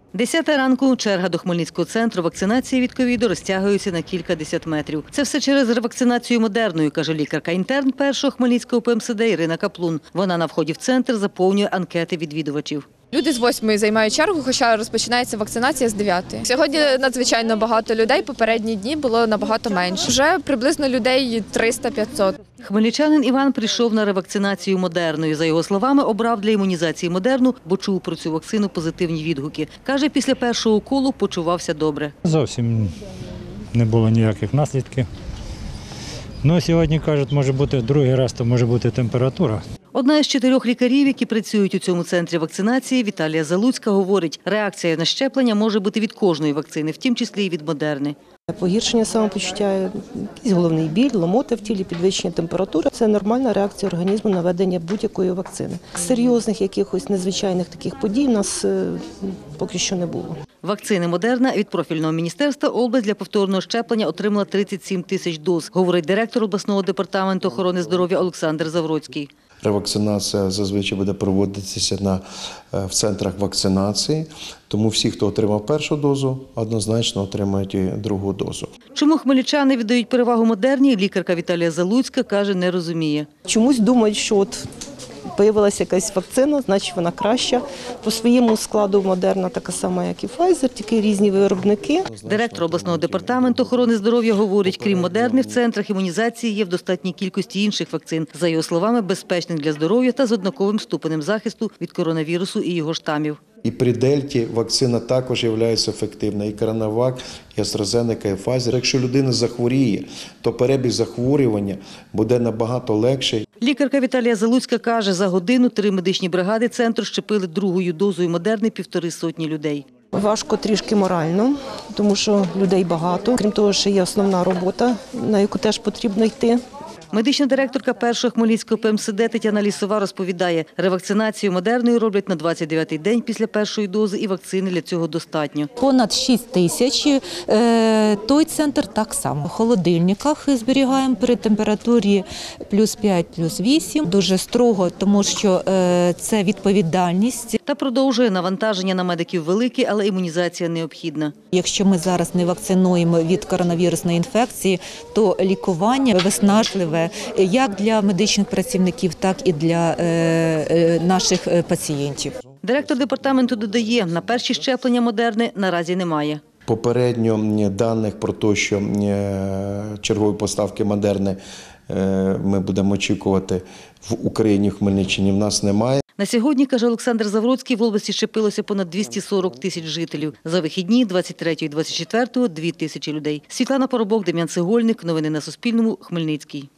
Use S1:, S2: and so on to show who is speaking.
S1: 10 ранку. Черга до Хмельницького центру вакцинації від ковіду розтягується на кількадесят метрів. Це все через ревакцинацію Модерною, каже лікарка-інтерн першого Хмельницького ПМСД Ірина Каплун. Вона на вході в центр заповнює анкети відвідувачів.
S2: Люди з 8-ї займають чергу, хоча розпочинається вакцинація з 9-ї. Сьогодні надзвичайно багато людей, попередні дні було набагато менше. Вже приблизно людей 300-500.
S1: Хмельничанин Іван прийшов на ревакцинацію Модерною. За його словами, обрав для імунізації Модерну, бо чув про цю вакцину позитивні відгуки. Каже, після першого уколу почувався добре.
S3: Зовсім не було ніяких наслідків. Ну, сьогодні, кажуть, може бути другий раз, то може бути температура.
S1: Одна із 4 лікарів, які працюють у цьому центрі вакцинації, Віталія Залуцька, говорить, реакція на щеплення може бути від кожної вакцини, в тім числі і від Модерни.
S4: Погіршення самопочуття, якийсь головний біль, ломота в тілі, підвищення температури – це нормальна реакція організму на введення будь-якої вакцини. Серйозних якихось незвичайних таких подій у нас поки що не було.
S1: Вакцини Модерна від профільного міністерства область для повторного щеплення отримала 37 тисяч доз, говорить директор обласного департаменту охорони здоров'я Олександр Завроцький.
S5: Ревакцинація зазвичай буде проводитися в центрах вакцинації, тому всі, хто отримав першу дозу, однозначно отримають і другу дозу.
S1: Чому хмельничани віддають перевагу Модерні, лікарка Віталія Залуцька каже, не розуміє.
S4: Чомусь думають, що от появилася якась вакцина, значить вона краща. По своєму складу Модерна така сама, як і Pfizer, тільки різні виробники.
S1: Директор обласного департаменту охорони здоров'я говорить, крім Модерни, в центрах імунізації є в достатній кількості інших вакцин. За його словами, безпечних для здоров'я та з однаковим ступенем захисту від коронавірусу і його штамів.
S5: І при Дельті вакцина також є ефективною. І Коронавак, і AstraZeneca, і Pfizer. Якщо людина захворіє, то перебіг захворювання буде набагато легший.
S1: Лікарка Віталія Залуцька каже, за годину 3 медичні бригади центру щепили другою дозою Модерни 150 людей.
S4: Важко трішки морально, тому що людей багато. Крім того, ще є основна робота, на яку теж потрібно йти.
S1: Медична директорка першого Хмельницького ПМСД Тетяна Лісова розповідає, ревакцинацію Модерною роблять на 29-й день після першої дози і вакцини для цього достатньо.
S6: Понад 6 тисяч, той центр так само. В холодильниках зберігаємо при температурі плюс 5, плюс 8. Дуже строго, тому що це відповідальність.
S1: Та продовжує, навантаження на медиків велике, але імунізація необхідна.
S6: Якщо ми зараз не вакцинуємо від коронавірусної інфекції, то лікування виснажливе як для медичних працівників, так і для наших пацієнтів.
S1: Директор департаменту додає, на перші щеплення Модерни наразі немає.
S5: Попередньо даних про те, що чергові поставки Модерни ми будемо очікувати в Україні, в Хмельниччині, в нас немає.
S1: На сьогодні, каже Олександр Завроцький, в області щепилося понад 240 тисяч жителів. За вихідні 23 і 24 – 2 тисячі людей. Світлана Поробок, Дем'ян Цегольник. Новини на Суспільному. Хмельницький.